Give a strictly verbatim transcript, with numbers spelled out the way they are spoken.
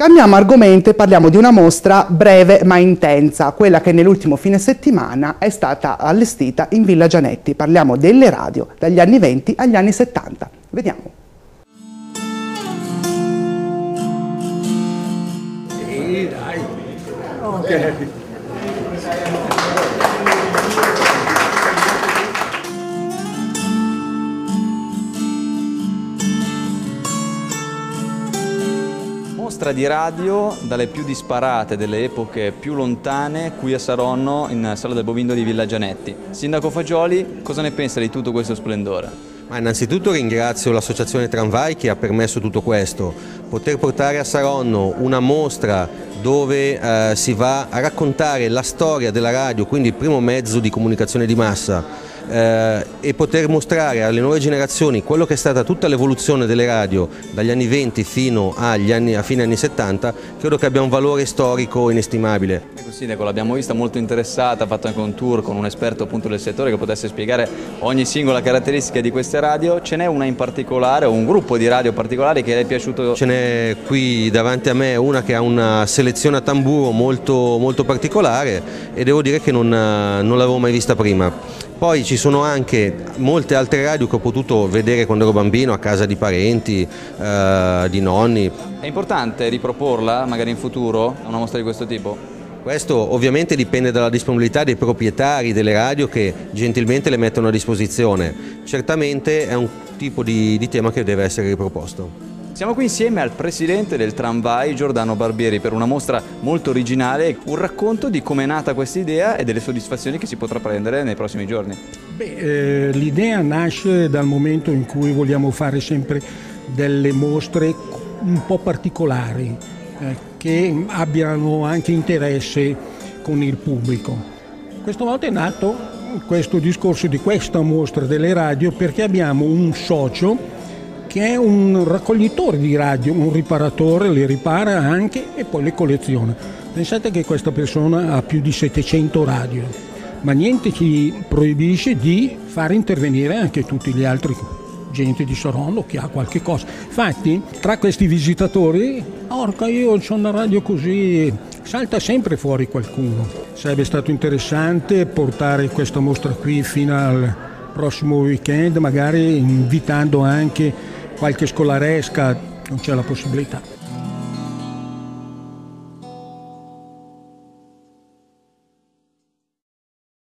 Cambiamo argomento e parliamo di una mostra breve ma intensa, quella che nell'ultimo fine settimana è stata allestita in Villa Gianetti. Parliamo delle radio dagli anni venti agli anni settanta. Vediamo. Sì, dai. Ok. Mostra di radio dalle più disparate, delle epoche più lontane, qui a Saronno, in Sala del Bovindo di Villa Gianetti. Sindaco Fagioli, cosa ne pensa di tutto questo splendore? Ma innanzitutto ringrazio l'associazione Tramvai che ha permesso tutto questo. Poter portare a Saronno una mostra dove eh, si va a raccontare la storia della radio, quindi il primo mezzo di comunicazione di massa, eh, e poter mostrare alle nuove generazioni quello che è stata tutta l'evoluzione delle radio dagli anni venti fino agli anni, a fine anni settanta, credo che abbia un valore storico inestimabile. Ecco, Sindaco, l'abbiamo vista molto interessata, ha fatto anche un tour con un esperto appunto del settore che potesse spiegare ogni singola caratteristica di queste radio. Ce n'è una in particolare o un gruppo di radio particolari che le è piaciuto? Ce n'è qui davanti a me una che ha una selezione a tamburo molto, molto particolare e devo dire che non, non l'avevo mai vista prima. Poi ci sono anche molte altre radio che ho potuto vedere quando ero bambino a casa di parenti, eh, di nonni. È importante riproporla magari in futuro, una mostra di questo tipo? Questo ovviamente dipende dalla disponibilità dei proprietari delle radio che gentilmente le mettono a disposizione. Certamente è un tipo di, di tema che deve essere riproposto. Siamo qui insieme al presidente del Tramvai, Giordano Barbieri, per una mostra molto originale, un racconto di come è nata questa idea e delle soddisfazioni che si potrà prendere nei prossimi giorni. Beh, eh, l'idea nasce dal momento in cui vogliamo fare sempre delle mostre un po' particolari, eh, che abbiano anche interesse con il pubblico. Questa volta è nato questo discorso di questa mostra delle radio perché abbiamo un socio che è un raccoglitore di radio, un riparatore, le ripara anche e poi le colleziona. Pensate che questa persona ha più di settecento radio, ma niente ci proibisce di far intervenire anche tutti gli altri gente di Saronno che ha qualche cosa. Infatti, tra questi visitatori, orca, io ho una radio così, salta sempre fuori qualcuno. Sarebbe stato interessante portare questa mostra qui fino al prossimo weekend, magari invitando anche qualche scolaresca, non c'è la possibilità.